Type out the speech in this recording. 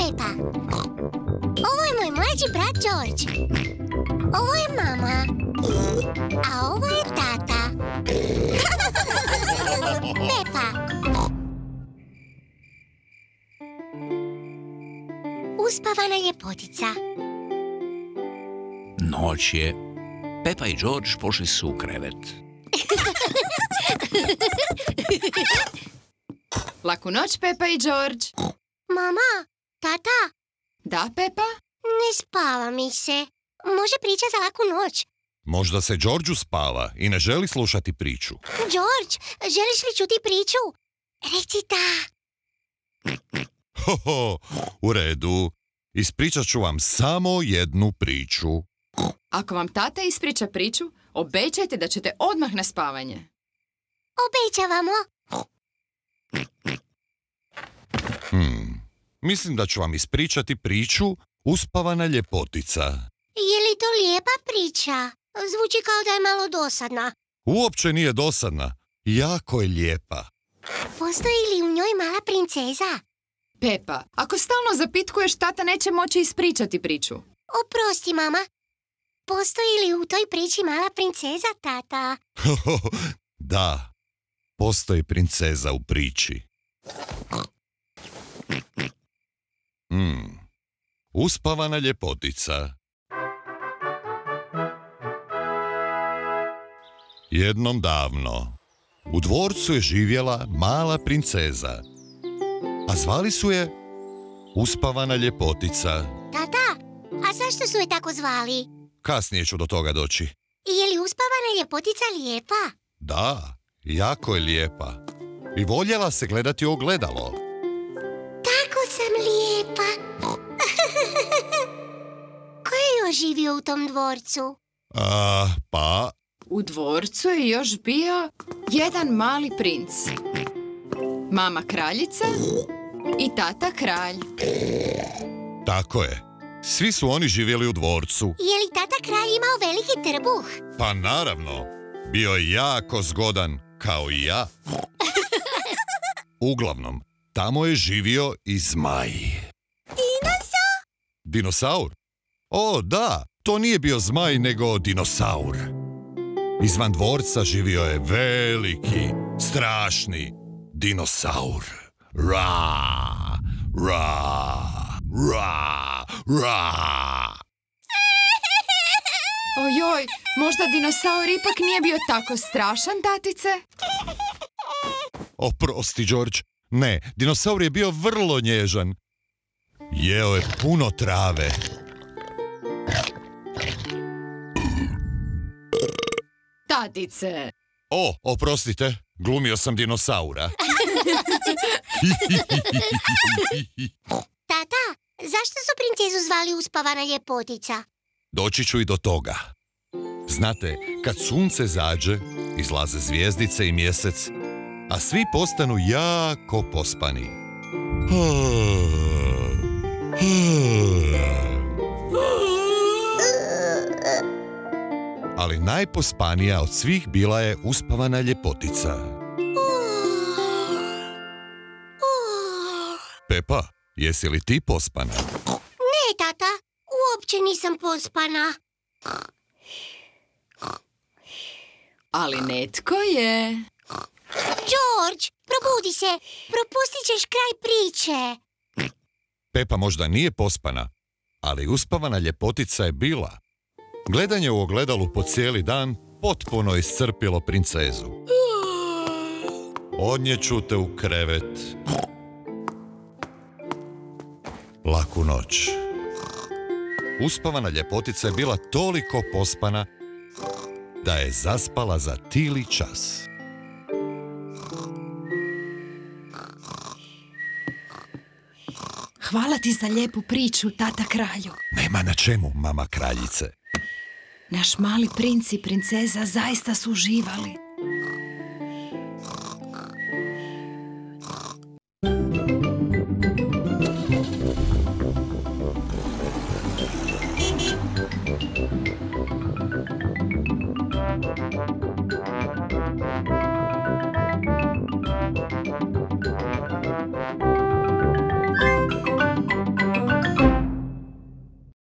Pepa. Ovo je moj mlađi brat George. Ovo je mama. A ovo je tata. Pepa. Uspavana ljepotica. Noć je. Pepa i George pošli su u krevet. Laku noć, Pepa i George. Mama, tata. Da, Pepa? Ne spava mi se. Može priča za laku noć. Možda se Georgeu spava i ne želi slušati priču. George, želiš li čuti priču? Reci da. Hoho, u redu. Ispričat ću vam samo jednu priču. Ako vam tata ispriča priču, obećajte da ćete odmah na spavanje. Obećavamo. Mislim da ću vam ispričati priču Uspavana ljepotica. Je li to lijepa priča? Zvuči kao da je malo dosadna. Uopće nije dosadna. Jako je lijepa. Postoji li u njoj mala princeza? Pepa, ako stalno zapitkuješ, tata neće moći ispričati priču. Oprosti, mama. Postoji li u toj priči mala princeza, tata? Da, postoji princeza u priči. Uspavana ljepotica. Jednom davno, u dvorcu je živjela mala princeza, a zvali su je Uspavana ljepotica. Tata, a zašto su je tako zvali? Kasnije ću do toga doći. Je li uspavana ljepotica lijepa? Da, jako je lijepa. I voljela se gledati u ogledalo. Tako sam lijepa. Ko je još živio u tom dvorcu? Pa... U dvorcu je još bio jedan mali princ. Mama kraljica i tata kralj. Tako je. Svi su oni živjeli u dvorcu. Je li tata kralj imao veliki trbuh? Pa naravno. Bio je jako zgodan, kao i ja. Uglavnom, tamo je živio i zmaj. Dinosaur? Dinosaur? O, da. To nije bio zmaj, nego dinosaur. Izvan dvorca živio je veliki, strašni dinosaur. Ra, ra, ra, ra. Ojoj, možda dinosaur ipak nije bio tako strašan, tatice? Oprosti, George. Ne, dinosaur je bio vrlo nježan. Jeo je puno trave. Tatice. O, oprostite, glumio sam dinosaura. Tata, zašto su princezu zvali Uspavana ljepotica? Doći ću i do toga. Znate, kad sunce zađe, izlaze zvijezdice i mjesec, a svi postanu jako pospani. Ali najpospanija od svih bila je Uspavana ljepotica. Pepa, jesi li ti pospana? Ne, tata, uopće nisam pospana. Ali netko je. George, probudi se, propustit ćeš kraj priče. Pepa možda nije pospana, ali Uspavana ljepotica je bila. Gledanje u ogledalu po cijeli dan potpuno iscrpilo princezu. Odnijeću te u krevet. Laku noć. Uspavana ljepotica je bila toliko pospana da je zaspala za tili čas. Hvala ti za lijepu priču, tata kralju. Nema na čemu, mama kraljice. Naš mali princ i princeza zaista su uživali.